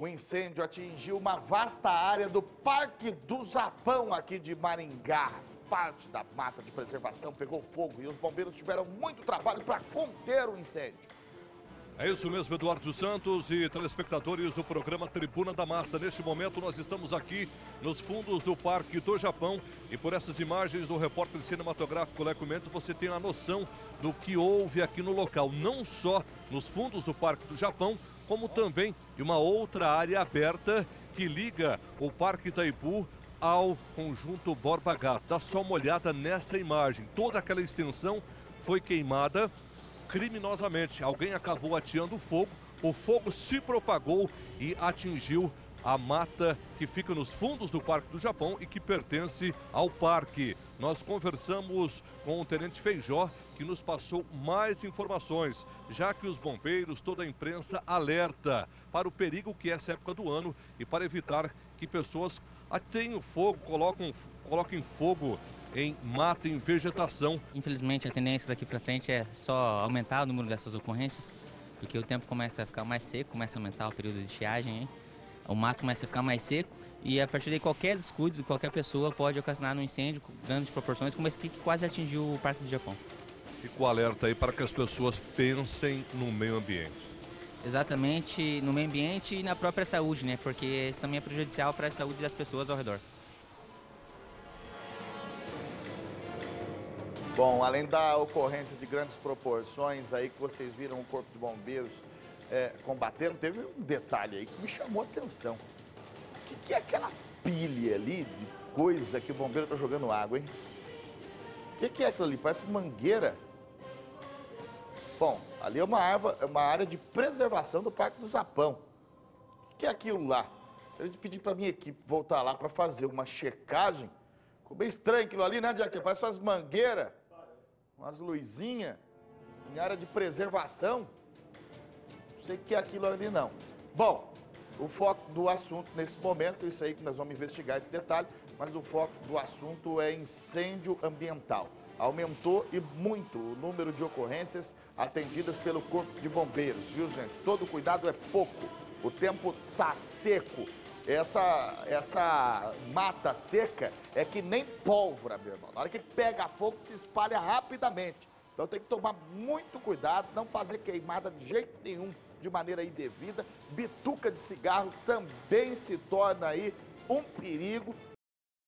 O incêndio atingiu uma vasta área do Parque do Japão, aqui de Maringá. Parte da mata de preservação pegou fogo e os bombeiros tiveram muito trabalho para conter o incêndio. É isso mesmo, Eduardo Santos e telespectadores do programa Tribuna da Massa. Neste momento nós estamos aqui nos fundos do Parque do Japão e por essas imagens do repórter cinematográfico Leco Mendes você tem a noção do que houve aqui no local. Não só nos fundos do Parque do Japão, como também em uma outra área aberta que liga o Parque Itaipu ao conjunto Borba Gato. Dá só uma olhada nessa imagem. Toda aquela extensão foi queimada criminosamente. Alguém acabou ateando fogo, o fogo se propagou e atingiu a mata que fica nos fundos do Parque do Japão e que pertence ao parque. Nós conversamos com o Tenente Feijó, que nos passou mais informações, já que os bombeiros, toda a imprensa alerta para o perigo que é essa época do ano e para evitar que pessoas ateiem fogo, coloquem fogo em mata, em vegetação. Infelizmente, a tendência daqui para frente é só aumentar o número dessas ocorrências, porque o tempo começa a ficar mais seco, começa a aumentar o período de estiagem, hein? O mato começa a ficar mais seco e a partir daí qualquer descuido de qualquer pessoa pode ocasionar um incêndio com grandes proporções, como esse que quase atingiu o Parque do Japão. Fica o alerta aí para que as pessoas pensem no meio ambiente. Exatamente, no meio ambiente e na própria saúde, né? Porque isso também é prejudicial para a saúde das pessoas ao redor. Bom, além da ocorrência de grandes proporções aí que vocês viram o Corpo de Bombeiros combatendo, teve um detalhe aí que me chamou a atenção. O que é aquela pilha ali de coisa que o bombeiro está jogando água, hein? O que é aquilo ali? Parece mangueira. Bom, ali é uma área de preservação do Parque do Japão. O que é aquilo lá? Se a gente pedir para a minha equipe voltar lá para fazer uma checagem, ficou bem estranho aquilo ali, né, Jack? Parece umas mangueiras, umas luzinhas, em área de preservação. Não sei o que é aquilo ali, não. Bom, o foco do assunto nesse momento, isso aí que nós vamos investigar esse detalhe, mas o foco do assunto é incêndio ambiental. Aumentou e muito o número de ocorrências atendidas pelo Corpo de Bombeiros, viu, gente? Todo cuidado é pouco. O tempo tá seco. Essa mata seca é que nem pólvora, meu irmão. Na hora que pega fogo, se espalha rapidamente. Então tem que tomar muito cuidado, não fazer queimada de jeito nenhum, de maneira indevida. Bituca de cigarro também se torna aí um perigo.